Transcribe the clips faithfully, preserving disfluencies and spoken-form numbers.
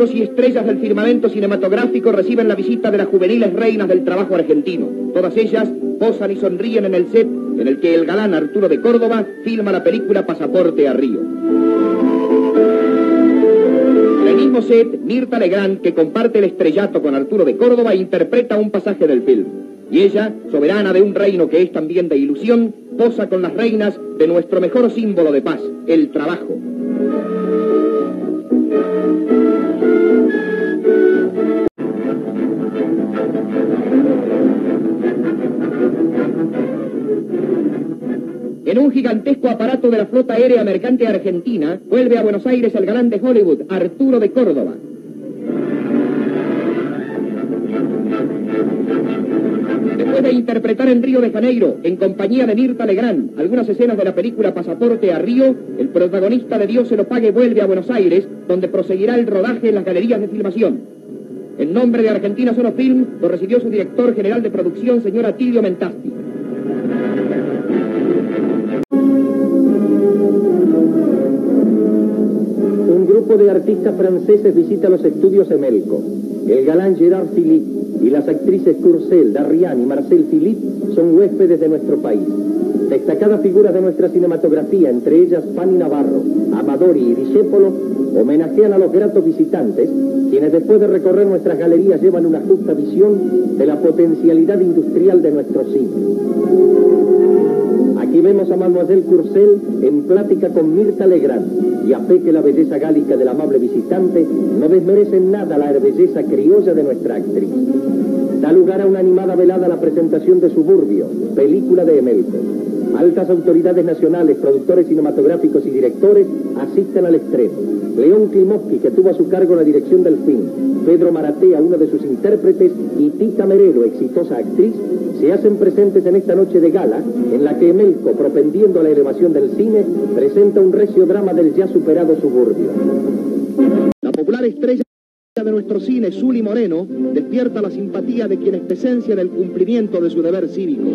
Astros y estrellas del firmamento cinematográfico reciben la visita de las juveniles reinas del trabajo argentino. Todas ellas posan y sonríen en el set en el que el galán Arturo de Córdoba filma la película Pasaporte a Río. En el mismo set, Mirta Legrand, que comparte el estrellato con Arturo de Córdoba, interpreta un pasaje del film. Y ella, soberana de un reino que es también de ilusión, posa con las reinas de nuestro mejor símbolo de paz, el trabajo. En un gigantesco aparato de la flota aérea mercante argentina, vuelve a Buenos Aires el galán de Hollywood, Arturo de Córdoba. Después de interpretar en Río de Janeiro, en compañía de Mirta Legrand, algunas escenas de la película Pasaporte a Río, el protagonista de Dios se lo pague vuelve a Buenos Aires, donde proseguirá el rodaje en las galerías de filmación. En nombre de Argentina Sono Film, lo recibió su director general de producción, señor Atilio Mentasti. Un grupo de artistas franceses visita los estudios Emelco. El galán Gerard Philippe y las actrices Courcelles, Darrian y Marcel Philippe son huéspedes de nuestro país. Destacadas figuras de nuestra cinematografía, entre ellas Fanny Navarro, Amadori y Discépolo, homenajean a los gratos visitantes, quienes después de recorrer nuestras galerías llevan una justa visión de la potencialidad industrial de nuestro cine. Aquí vemos a Mademoiselle Courcelles en plática con Mirta Legrand, y a fe que la belleza gálica del amable visitante no desmerece en nada la belleza criolla de nuestra actriz. Da lugar a una animada velada a la presentación de Suburbio, película de Emelco. Altas autoridades nacionales, productores cinematográficos y directores asisten al estreno. León Klimovsky, que tuvo a su cargo la dirección del film, Pedro Maratea, uno de sus intérpretes, y Tita Merelo, exitosa actriz, se hacen presentes en esta noche de gala, en la que Emelco, propendiendo a la elevación del cine, presenta un recio drama del ya superado Suburbio. La popular estrella de nuestro cine, Zuli Moreno, despierta la simpatía de quienes presencian el cumplimiento de su deber cívico.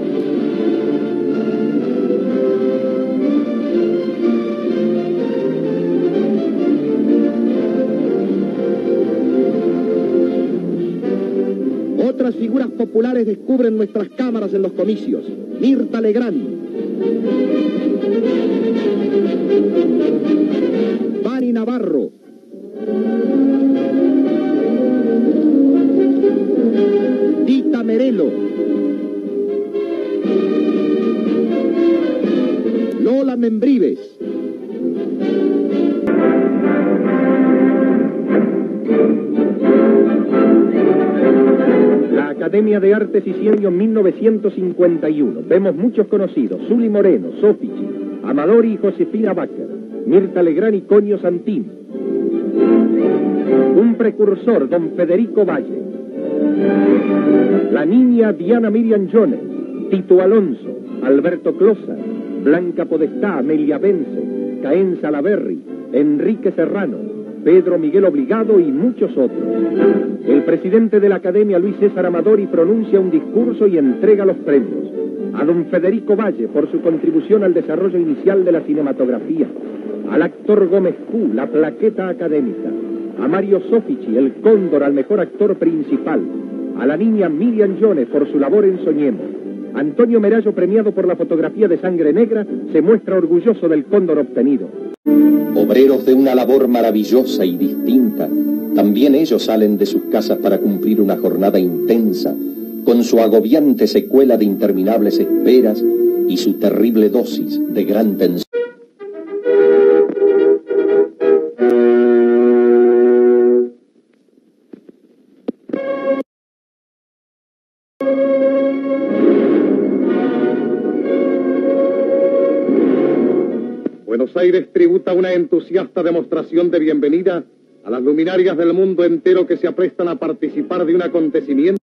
Otras figuras populares descubren nuestras cámaras en los comicios. Mirta Legrand, Fanny Navarro, Tita Merelo, Lola Membrives. Academia de Artes y Ciencias mil novecientos cincuenta y uno. Vemos muchos conocidos: Zuli Moreno, Sofici, Amadori y Josefina Bacher, Mirta Legrand y Coño Santini. Un precursor, don Federico Valle. La niña Diana Miriam Jones, Tito Alonso, Alberto Closa, Blanca Podestá, Amelia Bence, Caén Salaberry, Enrique Serrano, Pedro Miguel Obligado y muchos otros. El presidente de la Academia, Luis César Amadori, pronuncia un discurso y entrega los premios. A don Federico Valle por su contribución al desarrollo inicial de la cinematografía. Al actor Gómez Pú, la plaqueta académica. A Mario Sofici, el Cóndor al mejor actor principal. A la niña Miriam Jones por su labor en Soñemos. Antonio Merallo, premiado por la fotografía de Sangre Negra, se muestra orgulloso del Cóndor obtenido. Obreros de una labor maravillosa y distinta, también ellos salen de sus casas para cumplir una jornada intensa, con su agobiante secuela de interminables esperas y su terrible dosis de gran tensión. Buenos Aires tributa una entusiasta demostración de bienvenida a las luminarias del mundo entero que se aprestan a participar de un acontecimiento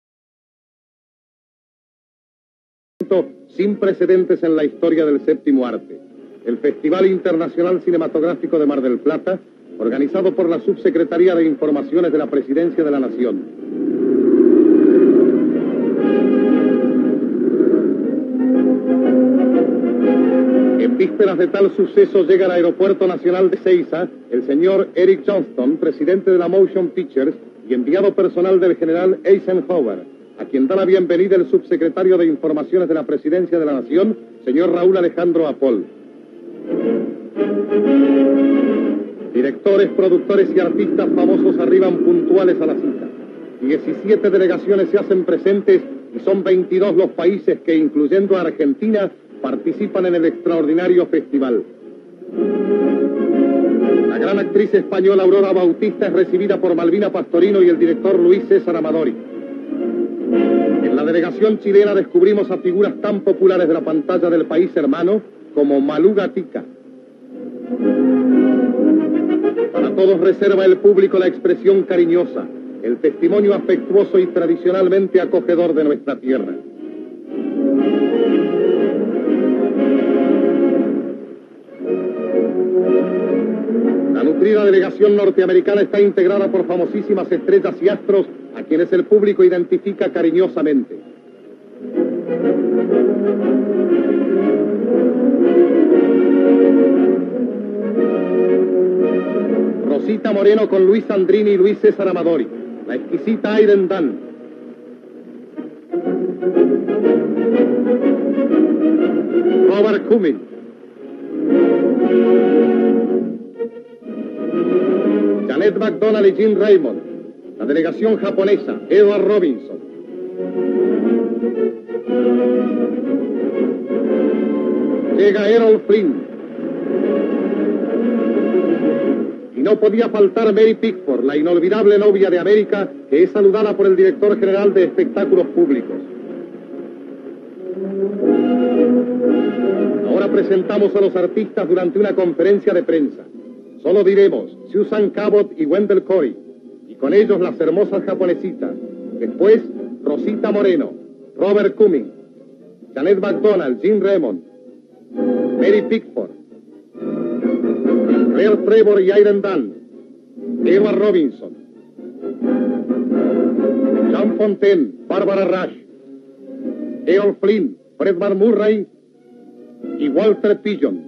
sin precedentes en la historia del séptimo arte, el Festival Internacional Cinematográfico de Mar del Plata, organizado por la Subsecretaría de Informaciones de la Presidencia de la Nación. En vísperas de tal suceso llega al Aeropuerto Nacional de Seiza el señor Eric Johnston, presidente de la Motion Pictures y enviado personal del general Eisenhower, a quien da la bienvenida el subsecretario de Informaciones de la Presidencia de la Nación, señor Raúl Alejandro Apol. Directores, productores y artistas famosos arriban puntuales a la cita. diecisiete delegaciones se hacen presentes y son veintidós los países que, incluyendo a Argentina, participan en el extraordinario festival. La gran actriz española Aurora Bautista es recibida por Malvina Pastorino y el director Luis César Amadori. En la delegación chilena descubrimos a figuras tan populares de la pantalla del país hermano como Malú Gatica. Para todos reserva el público la expresión cariñosa, el testimonio afectuoso y tradicionalmente acogedor de nuestra tierra. La nutrida delegación norteamericana está integrada por famosísimas estrellas y astros a quienes el público identifica cariñosamente. Rosita Moreno con Luis Sandrini y Luis César Amadori. La exquisita Irene Dunn. Robert Cummings. Janet McDonald y Jim Raymond. La delegación japonesa, Edward Robinson. Llega Errol Flynn. Y no podía faltar Mary Pickford, la inolvidable novia de América, que es saludada por el director general de espectáculos públicos. Ahora presentamos a los artistas durante una conferencia de prensa. Solo diremos Susan Cabot y Wendell Corey, y con ellos las hermosas japonesitas. Después, Rosita Moreno, Robert Cummings, Janet McDonald, Jim Raymond, Mary Pickford, Claire Trevor y Irene Dunn, Edward Robinson, John Fontaine, Barbara Rush, Errol Flynn, Fred Van Murray y Walter Pidgeon.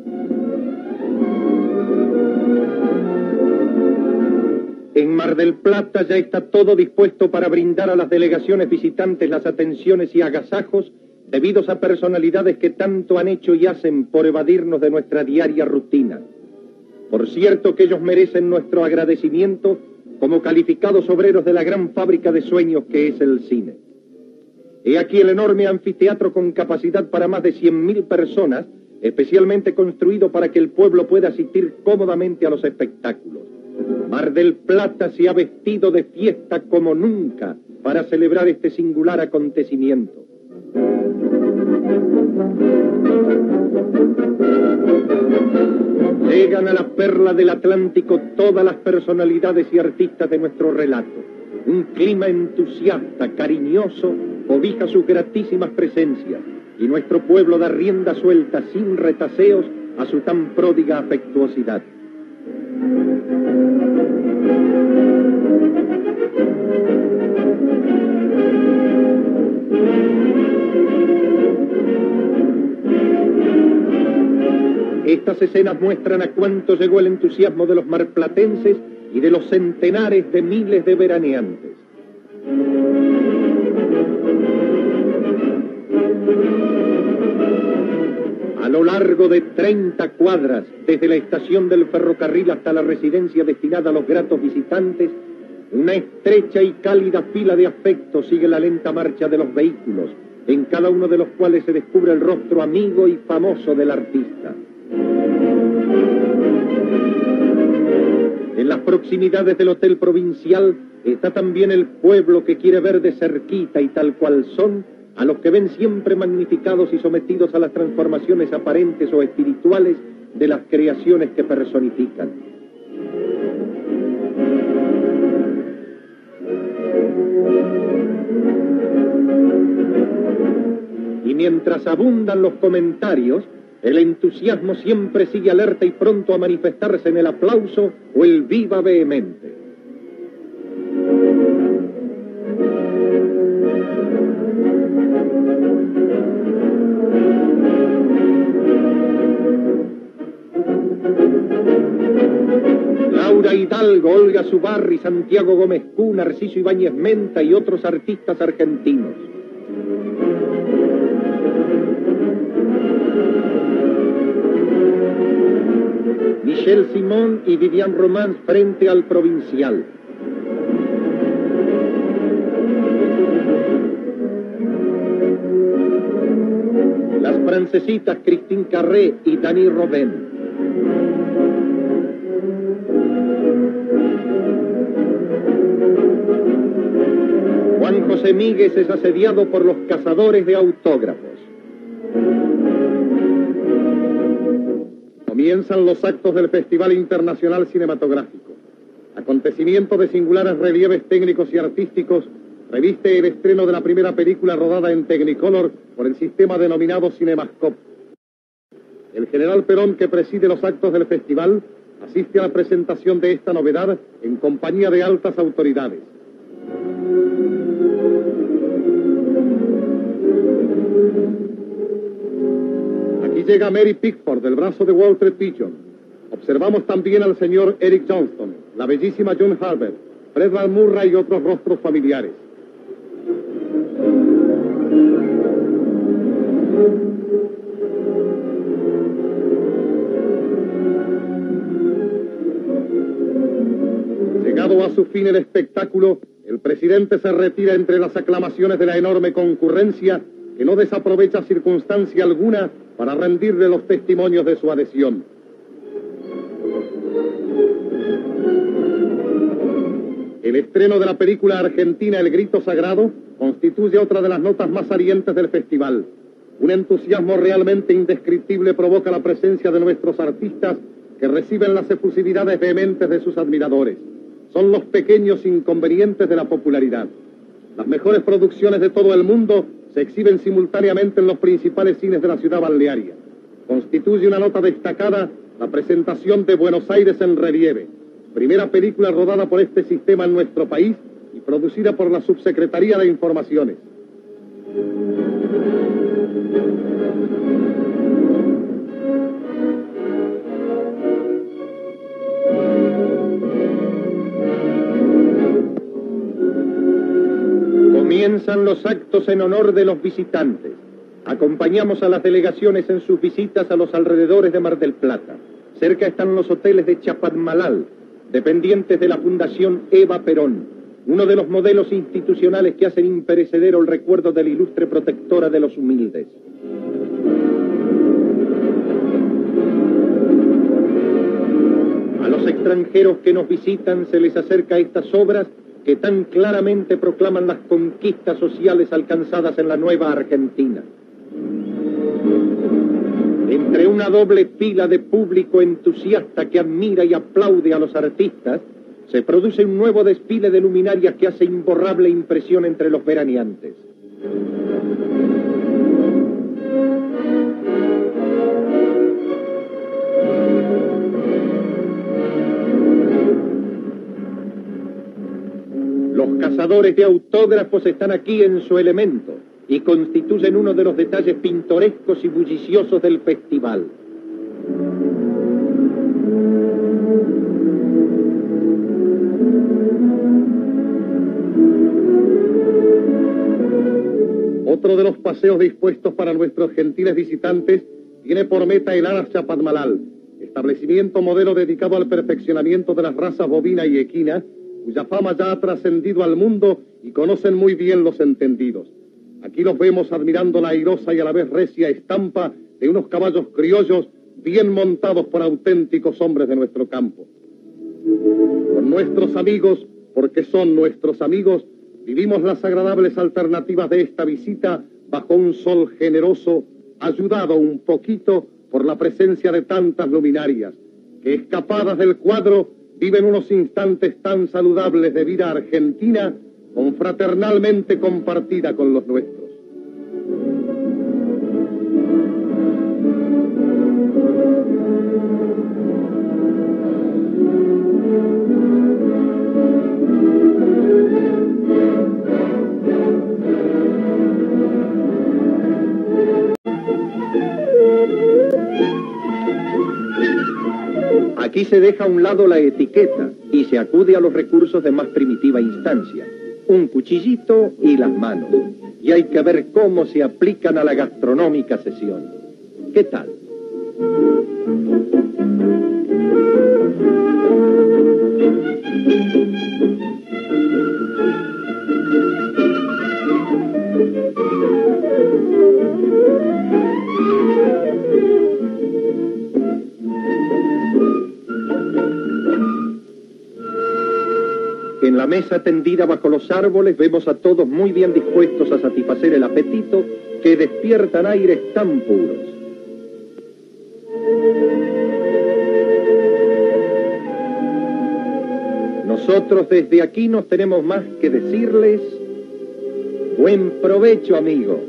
En Mar del Plata ya está todo dispuesto para brindar a las delegaciones visitantes las atenciones y agasajos debidos a personalidades que tanto han hecho y hacen por evadirnos de nuestra diaria rutina. Por cierto que ellos merecen nuestro agradecimiento como calificados obreros de la gran fábrica de sueños que es el cine. He aquí el enorme anfiteatro con capacidad para más de cien mil personas, especialmente construido para que el pueblo pueda asistir cómodamente a los espectáculos. Mar del Plata se ha vestido de fiesta como nunca para celebrar este singular acontecimiento. Llegan a la perla del Atlántico todas las personalidades y artistas de nuestro relato. Un clima entusiasta, cariñoso, cobija sus gratísimas presencias, y nuestro pueblo da rienda suelta sin retaseos a su tan pródiga afectuosidad. Estas escenas muestran a cuánto llegó el entusiasmo de los marplatenses y de los centenares de miles de veraneantes. A lo largo de treinta cuadras, desde la estación del ferrocarril hasta la residencia destinada a los gratos visitantes, una estrecha y cálida fila de afectos sigue la lenta marcha de los vehículos, en cada uno de los cuales se descubre el rostro amigo y famoso del artista. En las proximidades del Hotel Provincial está también el pueblo que quiere ver de cerquita y tal cual son a los que ven siempre magnificados y sometidos a las transformaciones aparentes o espirituales de las creaciones que personifican. Y mientras abundan los comentarios, el entusiasmo siempre sigue alerta y pronto a manifestarse en el aplauso o el viva vehemente. Laura Hidalgo, Olga Zubarri, Santiago Gómez Cú, Narciso Ibáñez Menta y otros artistas argentinos. Michelle Simón y Vivian Romance frente al Provincial. Las francesitas Christine Carré y Dani Robben. Juan José Míguez es asediado por los cazadores de autógrafos. Comienzan los actos del Festival Internacional Cinematográfico. Acontecimiento de singulares relieves técnicos y artísticos reviste el estreno de la primera película rodada en Technicolor por el sistema denominado Cinemascope. El general Perón, que preside los actos del festival, asiste a la presentación de esta novedad en compañía de altas autoridades. Aquí llega Mary Pickford del brazo de Walter Pigeon. Observamos también al señor Eric Johnston, la bellísima John Harvard, Fred Van Murray y otros rostros familiares. Llegado a su fin el espectáculo, el presidente se retira entre las aclamaciones de la enorme concurrencia, que no desaprovecha circunstancia alguna para rendirle los testimonios de su adhesión. El estreno de la película argentina El Grito Sagrado constituye otra de las notas más salientes del festival. Un entusiasmo realmente indescriptible provoca la presencia de nuestros artistas, que reciben las efusividades vehementes de sus admiradores. Son los pequeños inconvenientes de la popularidad. Las mejores producciones de todo el mundo se exhiben simultáneamente en los principales cines de la ciudad balnearia. Constituye una nota destacada la presentación de Buenos Aires en relieve, primera película rodada por este sistema en nuestro país y producida por la Subsecretaría de Informaciones. Comienzan los actos en honor de los visitantes. Acompañamos a las delegaciones en sus visitas a los alrededores de Mar del Plata. Cerca están los hoteles de Chapadmalal, dependientes de la Fundación Eva Perón, uno de los modelos institucionales que hacen imperecedero el recuerdo de la ilustre protectora de los humildes. A los extranjeros que nos visitan se les acerca estas obras que tan claramente proclaman las conquistas sociales alcanzadas en la nueva Argentina. Entre una doble fila de público entusiasta que admira y aplaude a los artistas, se produce un nuevo desfile de luminarias que hace imborrable impresión entre los veraneantes. Los cazadores de autógrafos están aquí en su elemento y constituyen uno de los detalles pintorescos y bulliciosos del festival. Otro de los paseos dispuestos para nuestros gentiles visitantes tiene por meta el Aras Chapadmalal, establecimiento modelo dedicado al perfeccionamiento de las razas bovina y equina, cuya fama ya ha trascendido al mundo y conocen muy bien los entendidos. Aquí los vemos admirando la airosa y a la vez recia estampa de unos caballos criollos bien montados por auténticos hombres de nuestro campo. Con nuestros amigos, porque son nuestros amigos, vivimos las agradables alternativas de esta visita bajo un sol generoso, ayudado un poquito por la presencia de tantas luminarias, que escapadas del cuadro viven unos instantes tan saludables de vida argentina, confraternalmente compartida con los nuestros. Aquí se deja a un lado la etiqueta y se acude a los recursos de más primitiva instancia. Un cuchillito y las manos. Y hay que ver cómo se aplican a la gastronómica sesión. ¿Qué tal? En la mesa tendida bajo los árboles vemos a todos muy bien dispuestos a satisfacer el apetito que despiertan aires tan puros. Nosotros desde aquí no tenemos más que decirles buen provecho, amigo.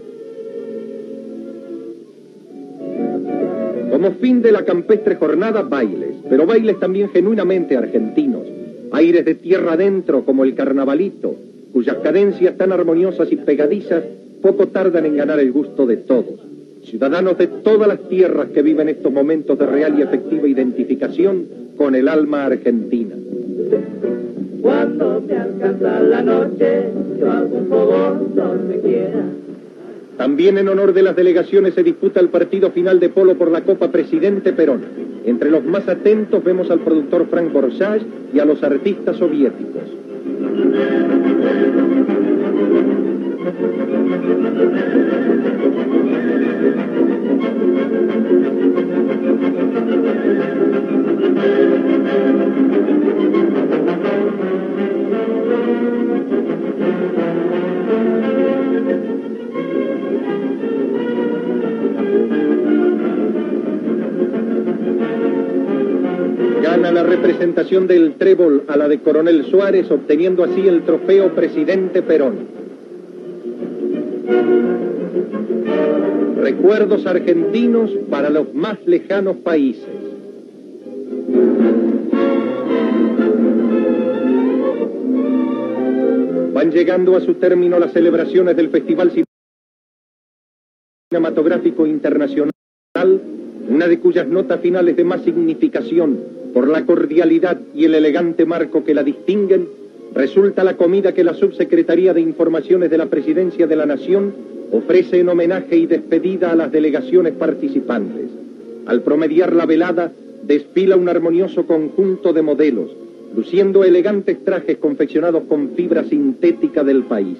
Como fin de la campestre jornada, bailes, pero bailes también genuinamente argentinos. Aires de tierra adentro como el carnavalito, cuyas cadencias tan armoniosas y pegadizas poco tardan en ganar el gusto de todos. Ciudadanos de todas las tierras que viven estos momentos de real y efectiva identificación con el alma argentina. Cuando me alcanza la noche, yo algún fogón donde quiera. También en honor de las delegaciones se disputa el partido final de polo por la Copa Presidente Perón. Entre los más atentos vemos al productor Frank Borsage y a los artistas soviéticos. Gana la representación del trébol a la de Coronel Suárez, obteniendo así el trofeo Presidente Perón. Recuerdos argentinos para los más lejanos países. Van llegando a su término las celebraciones del Festival Cinematográfico Internacional, una de cuyas notas finales de más significación por la cordialidad y el elegante marco que la distinguen, resulta la comida que la Subsecretaría de Informaciones de la Presidencia de la Nación ofrece en homenaje y despedida a las delegaciones participantes. Al promediar la velada, desfila un armonioso conjunto de modelos, luciendo elegantes trajes confeccionados con fibra sintética del país.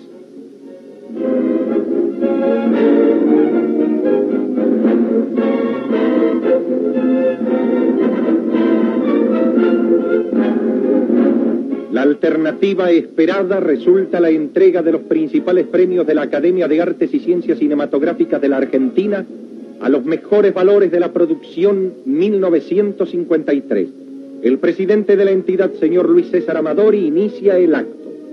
La alternativa esperada resulta la entrega de los principales premios de la Academia de Artes y Ciencias Cinematográficas de la Argentina a los mejores valores de la producción mil novecientos cincuenta y tres. El presidente de la entidad, señor Luis César Amadori, inicia el acto.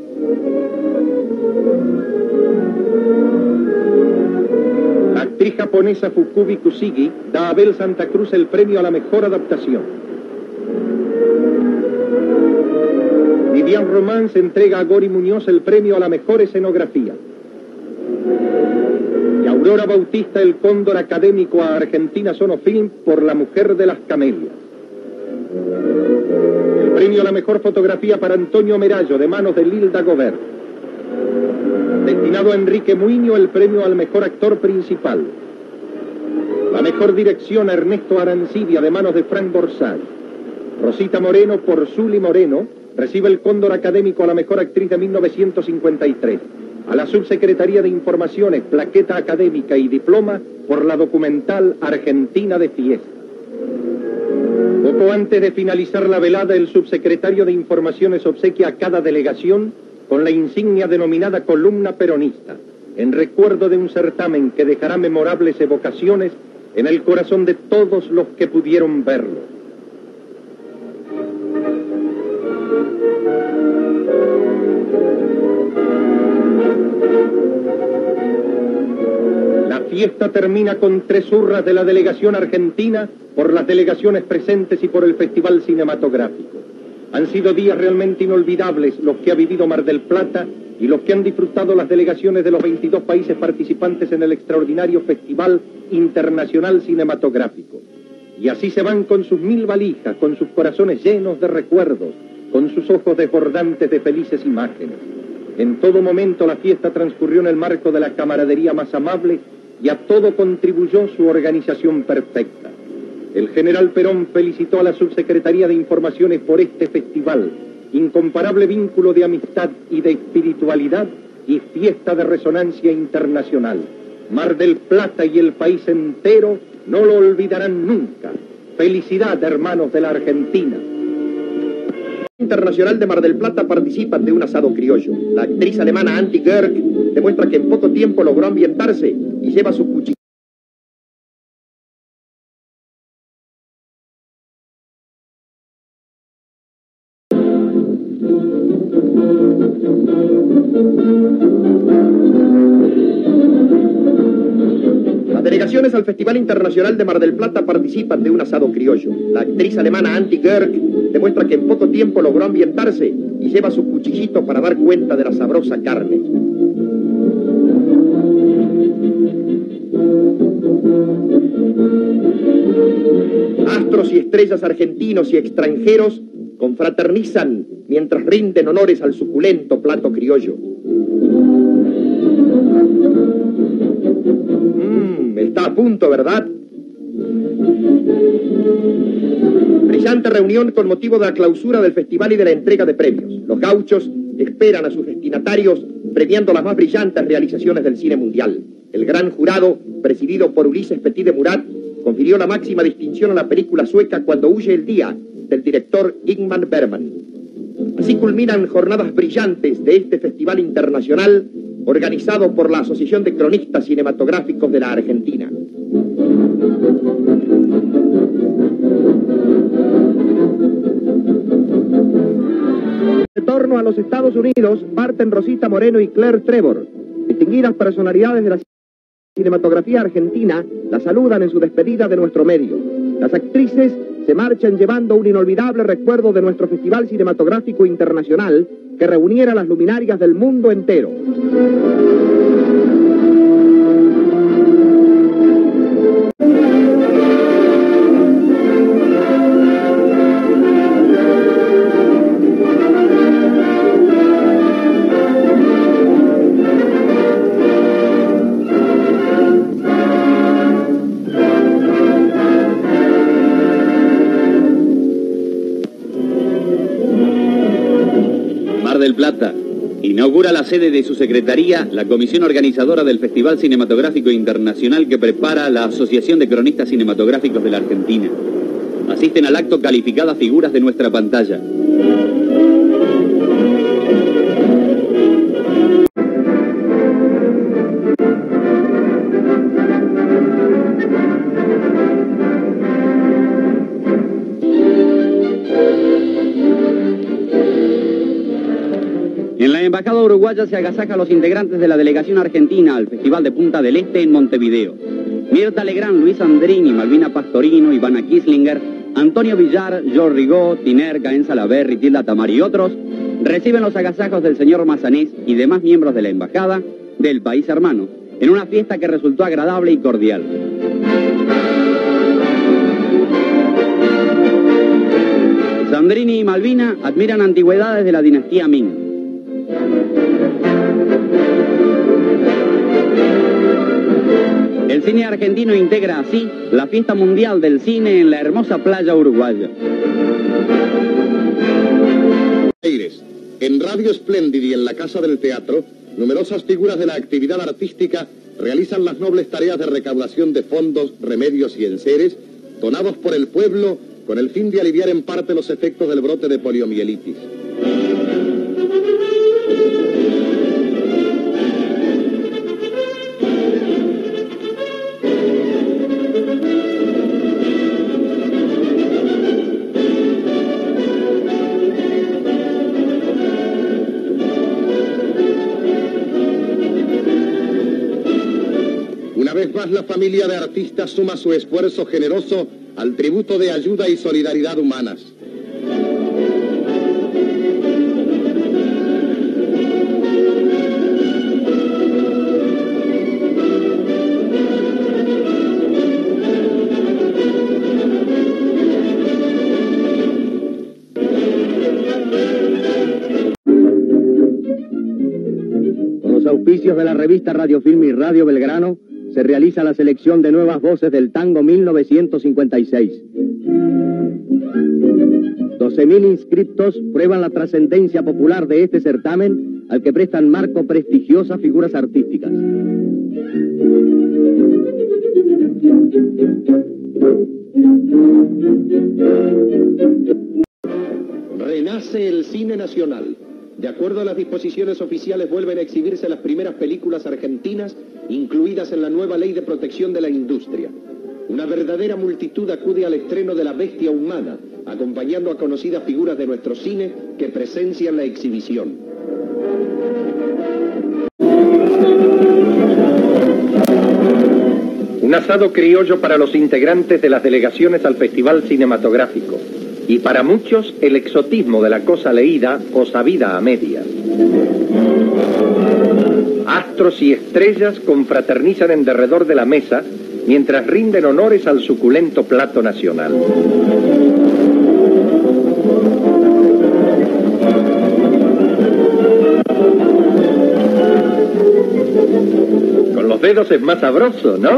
La actriz japonesa Fukubi Kusugi da a Abel Santa Cruz el premio a la mejor adaptación. Vivian Romance entrega a Gori Muñoz el premio a la mejor escenografía. Y Aurora Bautista el cóndor académico a Argentina Sonofilm por La Mujer de las Camelias. El premio a la mejor fotografía para Antonio Merallo de manos de Lilda Gobert. Destinado a Enrique Muiño el premio al mejor actor principal. La mejor dirección a Ernesto Arancibia de manos de Frank Borsage. Rosita Moreno por Zuli Moreno recibe el cóndor académico a la mejor actriz de mil novecientos cincuenta y tres. A la Subsecretaría de Informaciones, plaqueta académica y diploma por la documental Argentina de Fiesta. Poco antes de finalizar la velada, el subsecretario de Informaciones obsequia a cada delegación con la insignia denominada Columna Peronista, en recuerdo de un certamen que dejará memorables evocaciones en el corazón de todos los que pudieron verlo. La fiesta termina con tres hurras de la delegación argentina por las delegaciones presentes y por el Festival Cinematográfico. Han sido días realmente inolvidables los que ha vivido Mar del Plata y los que han disfrutado las delegaciones de los veintidós países participantes en el extraordinario Festival Internacional Cinematográfico. Y así se van con sus mil valijas, con sus corazones llenos de recuerdos, con sus ojos desbordantes de felices imágenes. En todo momento la fiesta transcurrió en el marco de la camaradería más amable y a todo contribuyó su organización perfecta. El general Perón felicitó a la Subsecretaría de Informaciones por este festival, incomparable vínculo de amistad y de espiritualidad y fiesta de resonancia internacional. Mar del Plata y el país entero no lo olvidarán nunca. Felicidad, hermanos de la Argentina. Internacional de Mar del Plata participan de un asado criollo. La actriz alemana Antti Görg demuestra que en poco tiempo logró ambientarse y lleva su cuchillo. Las delegaciones al Festival Internacional de Mar del Plata participan de un asado criollo. La actriz alemana Antti Görg demuestra que en poco tiempo logró ambientarse y lleva su cuchillito para dar cuenta de la sabrosa carne. Astros y estrellas argentinos y extranjeros confraternizan mientras rinden honores al suculento plato criollo. Mmm, está a punto, ¿verdad? Brillante reunión con motivo de la clausura del festival y de la entrega de premios. Los gauchos esperan a sus destinatarios premiando las más brillantes realizaciones del cine mundial. El gran jurado, presidido por Ulises Petit de Murat, confirió la máxima distinción a la película sueca Cuando huye el día, del director Ingmar Bergman. Así culminan jornadas brillantes de este festival internacional organizado por la Asociación de Cronistas Cinematográficos de la Argentina. En torno a los Estados Unidos parten Rosita Moreno y Claire Trevor. Distinguidas personalidades de la cinematografía argentina la saludan en su despedida de nuestro medio. Las actrices se marchan llevando un inolvidable recuerdo de nuestro Festival Cinematográfico Internacional que reuniera las luminarias del mundo entero. Del Plata. Inaugura la sede de su secretaría la comisión organizadora del Festival Cinematográfico Internacional que prepara la Asociación de Cronistas Cinematográficos de la Argentina. Asisten al acto calificadas figuras de nuestra pantalla. En la embajada uruguaya se agasaja a los integrantes de la delegación argentina al Festival de Punta del Este en Montevideo. Mirta Legrand, Luis Andrini, Malvina Pastorino, Ivana Kislinger, Antonio Villar, George Rigaud, Tiner, Caen Salaverry, Tilda Tamar y otros reciben los agasajos del señor Mazanés y demás miembros de la embajada del país hermano en una fiesta que resultó agradable y cordial. Sandrini y Malvina admiran antigüedades de la dinastía Ming. El cine argentino integra así la fiesta mundial del cine en la hermosa playa uruguaya. En Radio Splendid y en la Casa del Teatro, numerosas figuras de la actividad artística realizan las nobles tareas de recaudación de fondos, remedios y enseres donados por el pueblo con el fin de aliviar en parte los efectos del brote de poliomielitis. Una vez más, la familia de artistas suma su esfuerzo generoso al tributo de ayuda y solidaridad humanas. auspicios de la revista Radio Film y Radio Belgrano, se realiza la selección de nuevas voces del tango mil novecientos cincuenta y seis. doce mil inscriptos prueban la trascendencia popular de este certamen, al que prestan marco prestigiosas figuras artísticas. Renace el cine nacional. De acuerdo a las disposiciones oficiales, vuelven a exhibirse las primeras películas argentinas incluidas en la nueva Ley de Protección de la Industria. Una verdadera multitud acude al estreno de La Bestia Humana, acompañando a conocidas figuras de nuestro cine que presencian la exhibición. Un asado criollo para los integrantes de las delegaciones al Festival Cinematográfico. Y para muchos, el exotismo de la cosa leída o sabida a medias. Astros y estrellas confraternizan en derredor de la mesa mientras rinden honores al suculento plato nacional. Con los dedos es más sabroso, ¿no?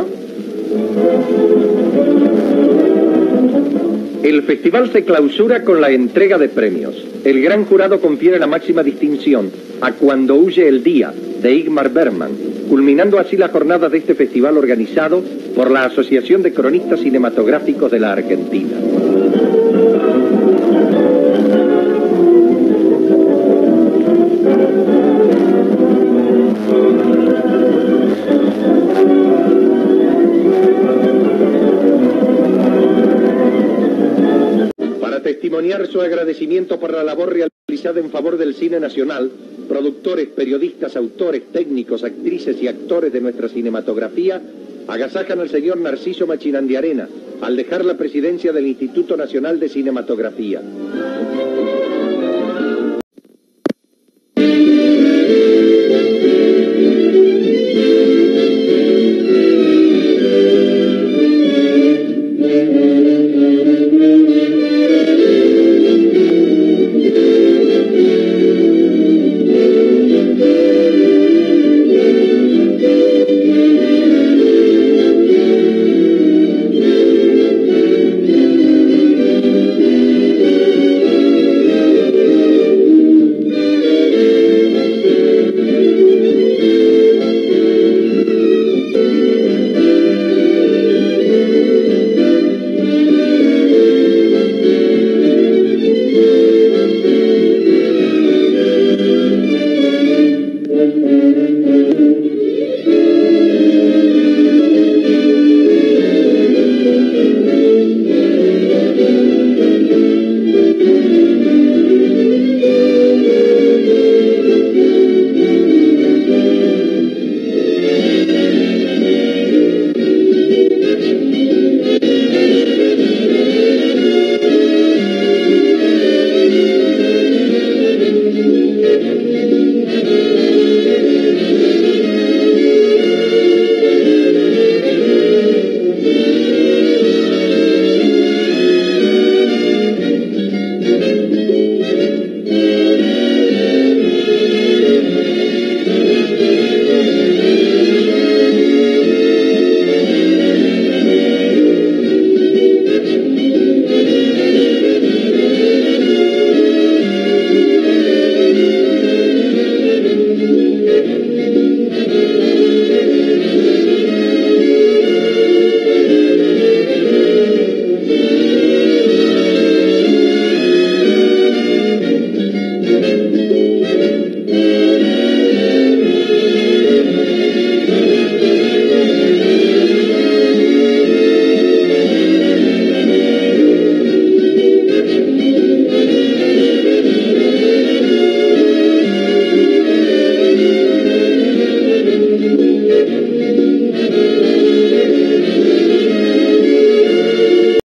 El festival se clausura con la entrega de premios. El gran jurado confiere la máxima distinción a Cuando huye el día, de Ingmar Bergman, culminando así la jornada de este festival organizado por la Asociación de Cronistas Cinematográficos de la Argentina. Testimoniar su agradecimiento por la labor realizada en favor del cine nacional, productores, periodistas, autores, técnicos, actrices y actores de nuestra cinematografía agasajan al señor Narciso Machinandiarena al dejar la presidencia del Instituto Nacional de Cinematografía.